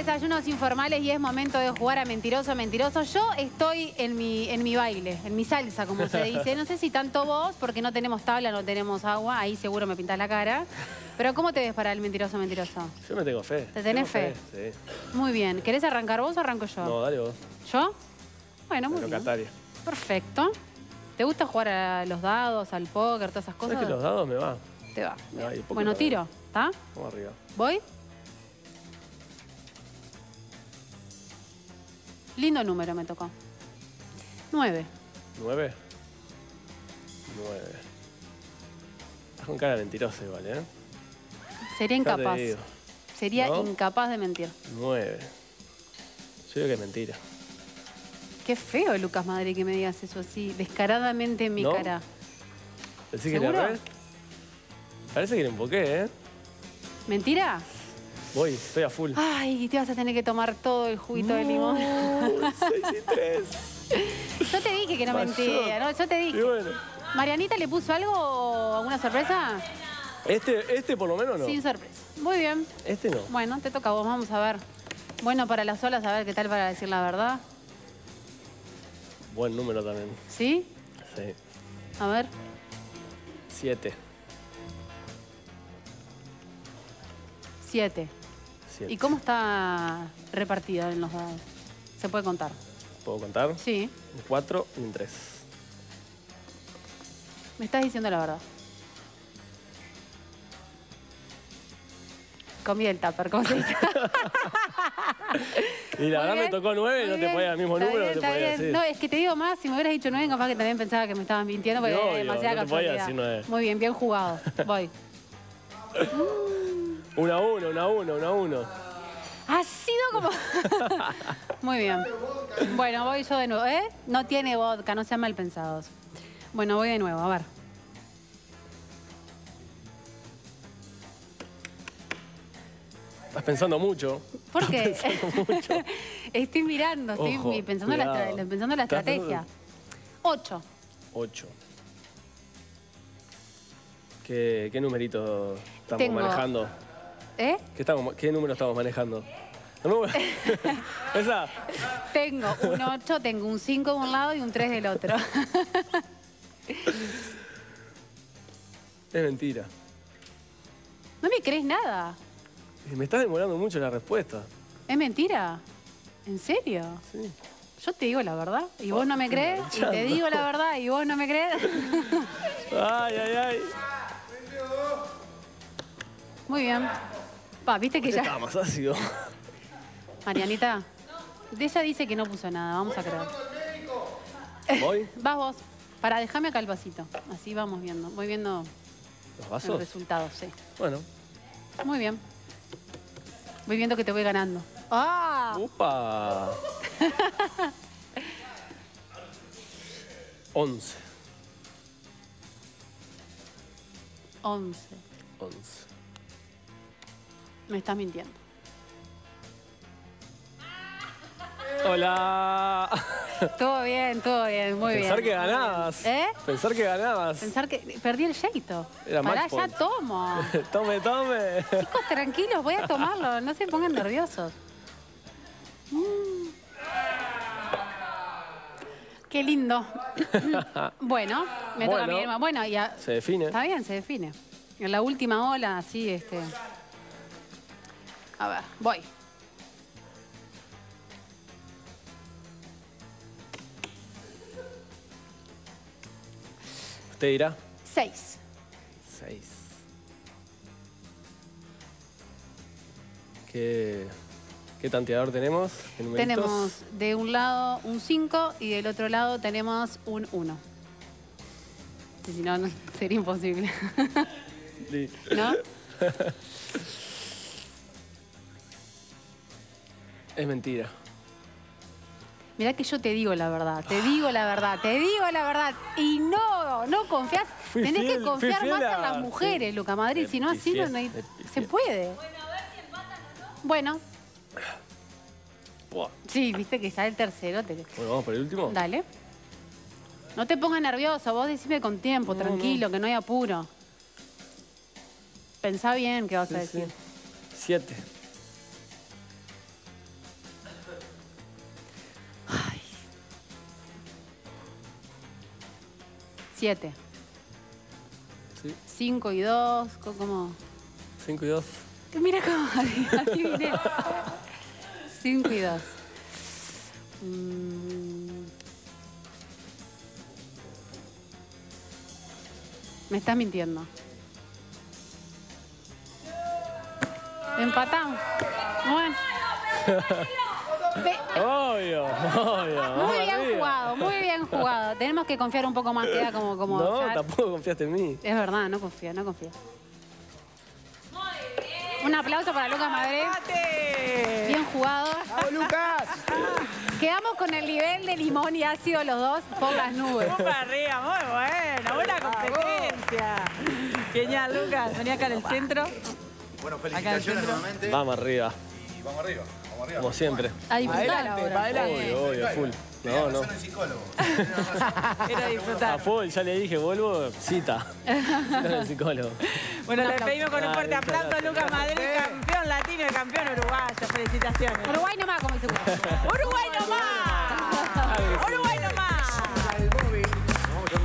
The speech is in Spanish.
desayunos informales y es momento de jugar a mentiroso, mentiroso. Yo estoy en mi baile, en mi salsa, como se dice. No sé si tanto vos, porque no tenemos tabla, no tenemos agua. Ahí seguro me pintás la cara. Pero ¿cómo te ves para el mentiroso, mentiroso? Yo me tengo fe. ¿Te tenés fe? Sí. Muy bien. ¿Querés arrancar vos o arranco yo? No, dale vos. ¿Yo? Bueno, muy bien. Locataria. Perfecto. ¿Te gusta jugar a los dados, al póker, todas esas cosas? ¿Sabes que los dados me va? Te va. Me va, y poco Bueno, también. tiro. ¿Está? Vamos arriba. ¿Voy? Lindo número me tocó. 9. 9. 9. Estás con cara de mentiroso igual, ¿eh? Sería Ya te incapaz. digo. Sería ¿No? incapaz de mentir. 9. Yo digo que es mentira. Qué feo, Lucas Madrid, que me digas eso así, descaradamente en mi ¿No? cara. ¿Decís que ¿Seguro? le erré? Parece que le emboqué, ¿eh? ¿Mentira? Voy, estoy a full. Ay, te vas a tener que tomar todo el juguito de limón. 6 y 3. Yo te dije que no Mayor. mentía, ¿no? Yo te dije. Y bueno. ¿Marianita le puso algo o alguna sorpresa? Este por lo menos no. Sin sorpresa. Muy bien. Este no. Bueno, te toca a vos, vamos a ver. Bueno, para las olas, a ver qué tal para decir la verdad. Buen número también. ¿Sí? Sí. A ver. 7. 7. 7. ¿Y cómo está repartida en los dados? ¿Se puede contar? ¿Puedo contar? Sí. Un 4 y un 3. Me estás diciendo la verdad. Comí el tupper, ¿cómo se dice? Y la Muy verdad me bien, tocó 9 y muy no te bien. podía el mismo Está número, bien, no te está podía bien. decir. No, es que te digo más, si me hubieras dicho 9, capaz que también pensaba que me estabas mintiendo porque Obvio, era demasiada no te podía casualidad. decir 9. Muy bien, bien jugado. Voy. 1 a 1, 1 a 1, 1 a 1. Ha sido como... Muy bien. Bueno, voy yo de nuevo. ¿Eh? No tiene vodka, no sean mal pensados. Bueno, voy de nuevo, a ver. Estás pensando mucho. ¿Por qué? Estás pensando mucho. Estoy mirando, estoy Ojo, pensando, en la cuidado. pensando en la Estás estrategia. 8. 8. ¿Qué numerito estamos Tengo- manejando? ¿Eh? ¿Qué número estamos manejando? No me- Esa. Tengo un 8, tengo un 5 de un lado y un 3 del otro. Es mentira. No me crees nada. Me estás demorando mucho la respuesta. ¿Es mentira? ¿En serio? Sí. Yo te digo la verdad y vos no me crees. Y te digo la verdad y vos no me crees. Ay, ay, ay. Muy bien. Pa, viste que Estaba ya... más ácido. Marianita, ella dice que no puso nada. Vamos a creer. ¿Voy? Vas vos. Para, déjame acá el vasito. Así vamos viendo. Voy viendo ¿Los el vasos? resultado, sí. Bueno. Muy bien. Voy viendo que te voy ganando. ¡Ah! ¡Upa! 11. 11. 11. Me estás mintiendo. Hola. Todo bien, muy bien. Pensar que ganabas. ¿Eh? Pensar que ganabas. Pensar que perdí el yeito. Era Pará, match ya point. tomo. Tome, tome. Chicos, tranquilos, voy a tomarlo. No se pongan nerviosos. Qué lindo. Bueno, me toca a mí. Bueno. Bueno, ya. Se define. Está bien, se define. En la última ola, así, A ver, voy. Usted dirá. 6. 6. ¿Qué tanteador tenemos? ¿Qué numeritos? Tenemos de un lado un 5 y del otro lado tenemos un 1. Si no, sería imposible. Sí. ¿No? Es mentira. Mirá que yo te digo la verdad, te digo la verdad, te digo la verdad. Y no confías. Fui Tenés fiel, que confiar fui más fiel en las a- mujeres, sí. Luca Madrid. Si no, así no, Fiel, se fiel. puede. Bueno, Buah. sí, viste que ya el tercero. Bueno, vamos por el último. Dale. No te pongas nervioso, vos decime con tiempo, No, tranquilo, que no hay apuro. Pensá bien qué vas a Sí, sí. decir. 7. 7. Sí. 5 y 2, ¿cómo? 5 y 2. Mira cómo adiviné. 5 y 2. Me estás mintiendo. Empatamos. Bueno. Obvio. Muy bien jugado, muy bien jugado. Tenemos que confiar un poco más, queda como No, ya... tampoco confiaste en mí. Es verdad, no confío, no confío. Un aplauso para Lucas Madre. Bien jugado. ¡Vamos, Lucas! Quedamos con el nivel de limón y ácido los dos por las nubes. Vamos para arriba, muy bueno, buena competencia. Genial, Lucas. Vení acá en el centro. Bueno, felicitaciones nuevamente. Vamos arriba. Y vamos arriba, vamos arriba. Como siempre. A disfrutar Adelante, ahora. para adelante. Obvio, full. No, no. Razón el psicólogo. Era A disfrutar. full, ya le dije, vuelvo, cita. Cita con el psicólogo. Bueno, Un le aplauso. pedimos con un fuerte Muchas aplauso a gracias. Lucas Madrid, campeón latino y campeón uruguayo. Felicitaciones. Uruguay nomás como el seguro. Uruguay